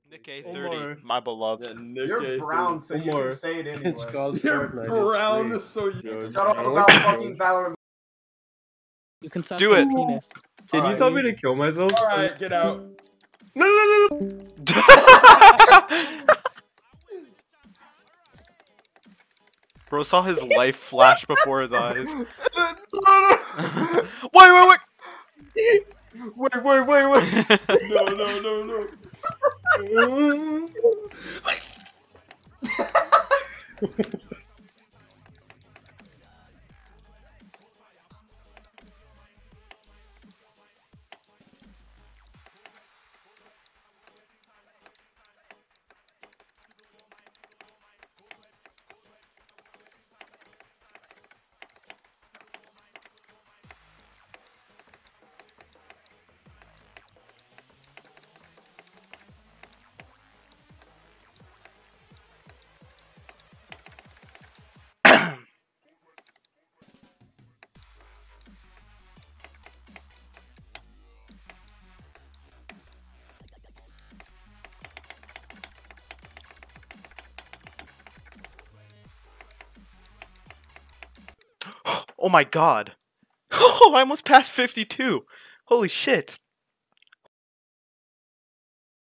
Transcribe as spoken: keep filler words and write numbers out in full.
Nick A Omar. thirty, my beloved. Yeah, Nick You're A brown, so you Omar. can say it anyway. It's called You're Fortnite. brown, It's so you. Judge. Shut up I don't about like fucking Judge. Valorant. You can suck Do it. his penis. Can Alright, you tell me easy. to kill myself? Alright, get out. No, no, no, no. Bro saw his life flash before his eyes. Wait, wait, wait! Wait, wait, wait, wait. No, no, no, no. Oh my god. Oh, I almost passed fifty-two. Holy shit.